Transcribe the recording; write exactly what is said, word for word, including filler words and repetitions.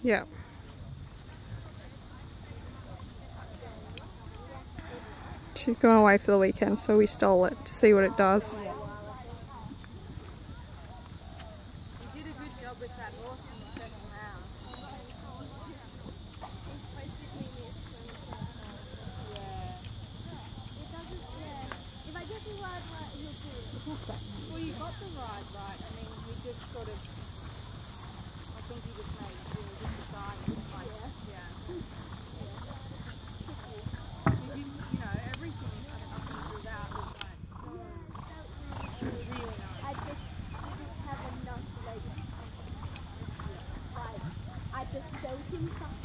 Yeah. She's going away for the weekend, so we stole it to see what it does. Yeah. You did a good job with that horse in the second round. Yeah. It doesn't, yeah. If I get the ride right, he'll do it. It's not that easy. Well, you got the ride right. I mean, he just sort of, I think he just made, you know, just decided, like, yeah. Yeah. You, you, you know, everything kind of coming through that was like, really nice. I just didn't have enough, like, like, I just showed him something.